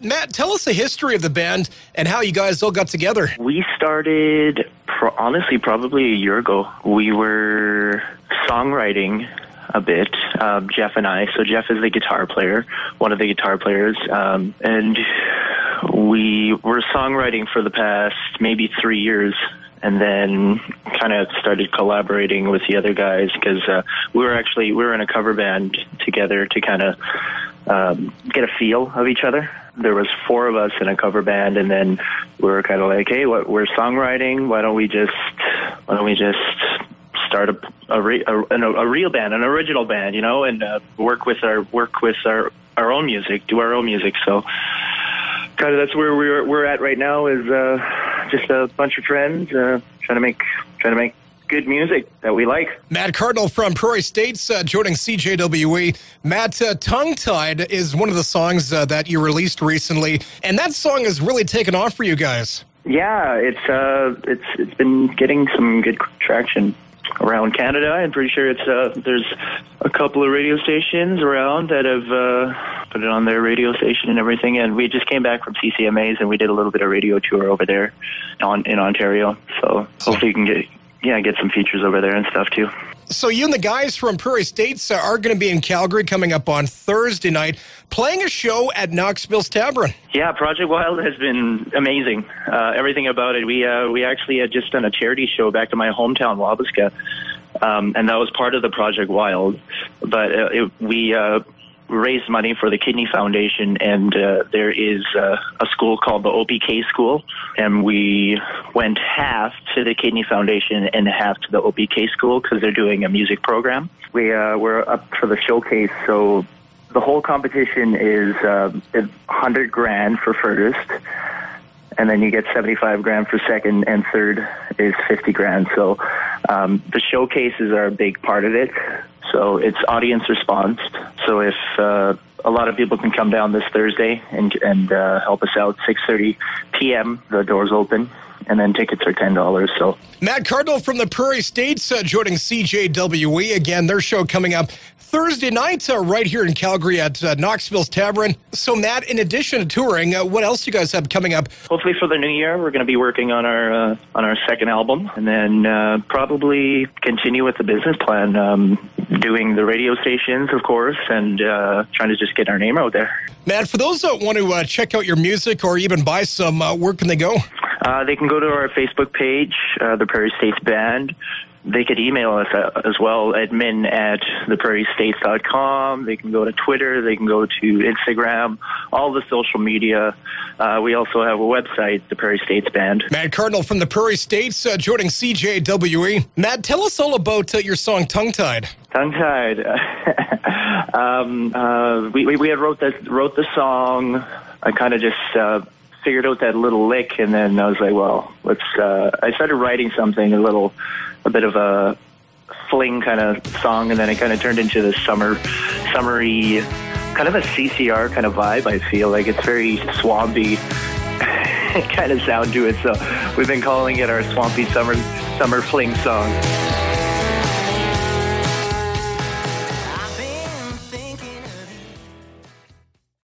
Matt, tell us the history of the band and how you guys all got together. We started, honestly, probably a year ago. We were songwriting a bit, Jeff and I. So Jeff is the guitar player, one of the guitar players, and we were songwriting for the past maybe 3 years, and then kind of started collaborating with the other guys because we were in a cover band together to kind of get a feel of each other. There was 4 of us in a cover band, and then we were kind of like, hey, we're songwriting. Why don't we just start a real band, an original band, and work with our own music, do our own music. So kind of that's where we're at right now, is just a bunch of friends trying to make good music that we like. Matt Cardinal from Prairie States joining CJWE. Matt, Tongue Tied is one of the songs that you released recently, and that song has really taken off for you guys. Yeah, it's been getting some good traction around Canada. I'm pretty sure there's a couple of radio stations around that have put it on their radio station and everything. And we just came back from CCMAs, and we did a little bit of radio tour over there in Ontario. So hopefully you can get some features over there and stuff too. So you and the guys from Prairie States are going to be in Calgary coming up on Thursday night, playing a show at Knoxville's Tavern. Yeah, Project Wild has been amazing. Everything about it. We actually had just done a charity show back in my hometown, Wabasca, and that was part of the Project Wild. But we raised money for the Kidney Foundation, and there is a school called the OPK School, and we went half to the Kidney Foundation and half to the OPK School because they're doing a music program. We're up for the showcase, so the whole competition is $100,000 for first, and then you get $75,000 for second, and third is $50,000. So the showcases are a big part of it. So it's audience response. So if a lot of people can come down this Thursday and help us out, 6:30 p.m. the doors open, and then tickets are $10. So Matt Cardinal from the Prairie States joining CJWE. Again, their show coming up Thursday night right here in Calgary at Knoxville's Tavern. So Matt, in addition to touring, what else do you guys have coming up? Hopefully for the new year, we're going to be working on our second album, and then probably continue with the business plan, doing the radio stations, of course, and trying to just get our name out there. Matt, for those that want to check out your music or even buy some, where can they go? They can go to our Facebook page, the Prairie States Band. They could email us as well, admin@theprairiestates.com. They can go to Twitter. They can go to Instagram, all the social media. We also have a website, the Prairie States Band. Matt Cardinal from the Prairie States joining CJWE. Matt, tell us all about your song Tongue Tied. Tongue Tied. We had wrote the song. I kind of just figured out that little lick, and then I was like, well, I started writing something, a bit of a fling kind of song, and then it kind of turned into this summery, kind of a CCR kind of vibe. I feel like it's very swampy kind of sound to it, so we've been calling it our swampy summer fling song.